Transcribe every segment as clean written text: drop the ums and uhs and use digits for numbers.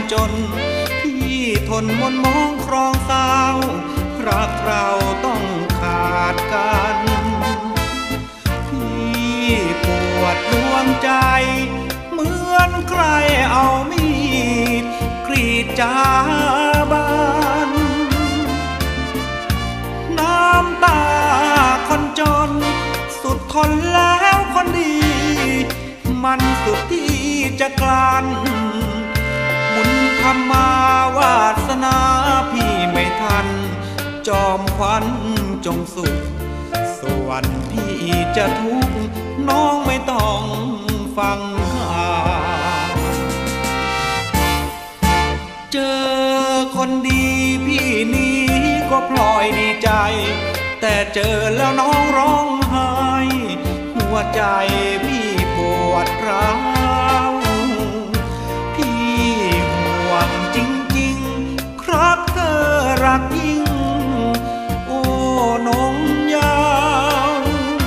จนพี่ทนมนมองครองเศร้ารักเราต้องขาดกันพี่ปวดดวงใจเหมือนใครเอามีดกรีดจาบานน้ำตาคนจนสุดทนแล้วคนดีมันสุดที่จะกลั้นบุญธรรมาวาสนาพี่ไม่ทันจอมขวัญจงสุขส่วนพี่จะทุกข์น้องไม่ต้องฟังข่าวเจอคนดีพี่นี้ก็พลอยดีใจแต่เจอแล้วน้องร้องไห้หัวใจพี่ปวดร้าวพี่ห่วงจริงๆครับเธอรักยิ่งโอ้น้องยาว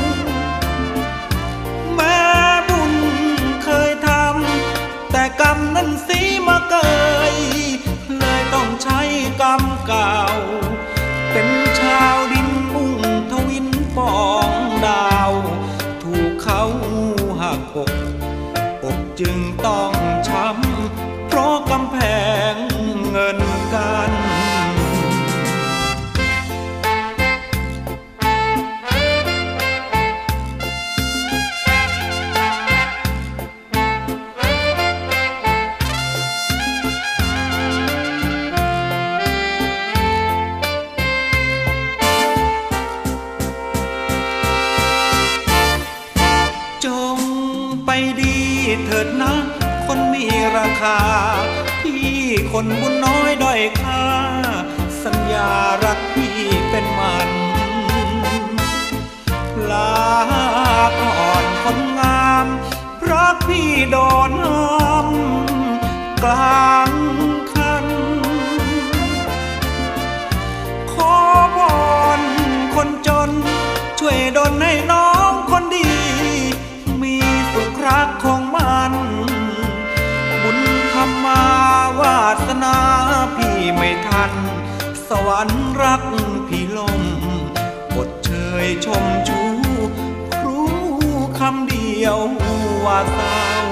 แม่บุญเคยทำแต่กรรมนั้นสีมาเกยเลยต้องใช้กรรมเก่าเป็นชาวดินมุ่งทวินปองดาวถูกเขาหักอกจึงต้องช้ำเพราะกำแพงเงินกันเถิดนะคนมีราคาพี่คนบุญน้อยด้อยค่าสัญญารักพี่เป็นมันลาก่อนคนงามรักพี่โดนห้ามกลางคันขอพรคนจนช่วยดลให้น้องคนดีมีสุขรักของมันบุญธรรมาวาสนาพี่ไม่ทันสวรรค์รักพี่ลมอดเชยชมชูครูคำเดียวว่าเศร้า